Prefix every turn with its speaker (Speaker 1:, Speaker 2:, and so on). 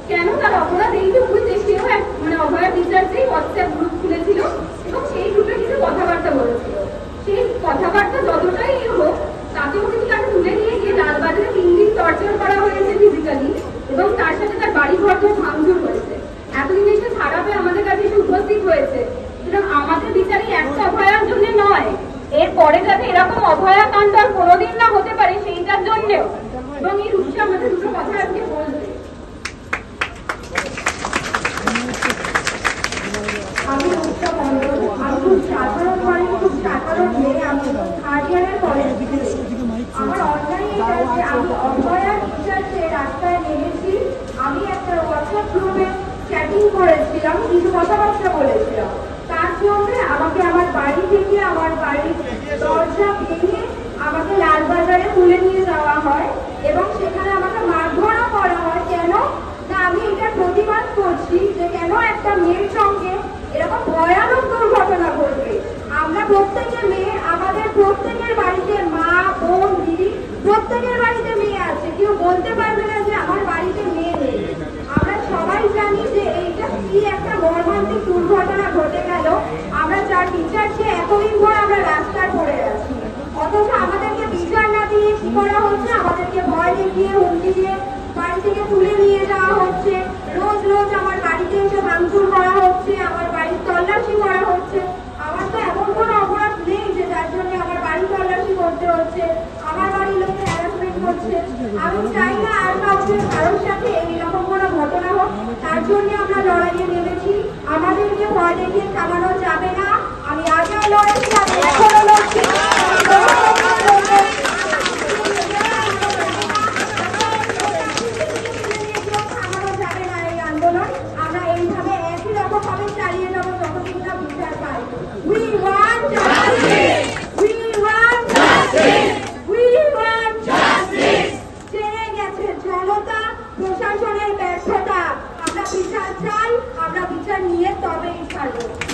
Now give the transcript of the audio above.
Speaker 1: কেন তার অপরাধ এইটুকু যে সেও মানে অভয়ার বিচার চেয়ে হোয়াটসঅ্যাপ গ্রুপ খুলেছিল এবং সেই গ্রুপে কিছু কথাবার্তা বলেছিল। সেই কথাবার্তা যতটাই হোক তাকেও কিন্তু তাকে তুলে নিয়ে গিয়ে লালবাজারে 3 দিন টর্চার করা হয়েছে ফিজিক্যালি, এবং তার সাথে তার বাড়ি ঘর ভাঙচুর হয়েছে। এতদিন এসে ছাড়া পেয়ে আমাদের কাছে এসে উপস্থিত হয়েছে। সুতরাং আমাদের বিচারই একটা অভয়ার জন্য নয়, এরপরে যাতে এরকম অভয়া কাণ্ড আর কোনোদিন না হতে পারে সেইটার জন্যেও। এবং এই রূপসা আমাদের দুটো কথা আজকে বলবে। আমি রূপসা মণ্ডল, আমি খুব সাধারণ মানে খুব সাধারণ মেয়ে। আমি থার্ড ইয়ারের কলেজ। আমার অনলাইন এটা যে আমি অভয়ার বিচার চেয়ে রাস্তায় নেমেছি। আমি একটা হোয়াটসঅ্যাপ গ্রুপে চ্যাটিং করেছিলাম, কিছু কথাবার্তা বলেছিলাম। তার জন্য আমাকে আমার বাড়ি থেকে আমার বাড়ির দরজা ভেঙে আমাকে লালবাজারে তুলে নিয়ে যাওয়া হয় এবং সেখানে আমাকে মারধরও করা হয়। কেন না আমি এটা প্রতিবাদ করছি যে কেন একটা মেয়ের সঙ্গে এরকম ভয়ানক দুর্ঘটনা ঘটবে। আমরা প্রত্যেকে মেয়ে, আমাদের প্রত্যেকের বাড়িতে মা, বোন, দিদি প্রত্যেকের বাড়িতে মেয়ে আছে। কেউ বলতে পারবে না যে আমার বাড়িতে মেয়ে নেই। আমরা সবাই জানি যে এইটা কি একটা মর্মান্তিক দুর্ঘটনা ঘটে গেল। আমরা যার বিচার চেয়ে এতদিন ধরে আমরা রাস্তায় পড়ে আছি, অথচ আমাদেরকে বিচার না দিয়ে কি করা হচ্ছে, আমাদেরকে ভয় দেখিয়ে হুমকি দিয়ে বাড়ি থেকে তুলে নিয়ে যাওয়া হচ্ছে। রোজ রোজ আমার বাড়িতে এসে ভাঙচুর করা হচ্ছে, আমার বাড়ির তল্লাশি করা হচ্ছে। আমার তো এমন কোনো অপরাধ নেই যে যার জন্য আমার বাড়ি তল্লাশি করতে হচ্ছে, আমার বাড়ির লোকের হ্যারাসমেন্ট করছে। আমি চাই না আর কারোর সাথে এইরকম কোনো ঘটনা হোক। তার জন্য আমরা লড়াইয়ে নেমেছি। আমাদেরকে ভয় দেখিয়ে থামানো যাবে না। আমি আগেও লড়েছি, আমি এখনো লড়ছি। থামানো যাবে না এই আন্দোলন। আমরা এইভাবে একই রকম ভাবে চালিয়ে যাবো যতদিন না বিচার পাই। We want justice! We want justice! We want justice! জেনে গেছে জনতা, প্রশাসনের ব্যর্থতা। আমরা বিচার চাই, আমরা বিচার নিয়ে তবেই ছাড়বো।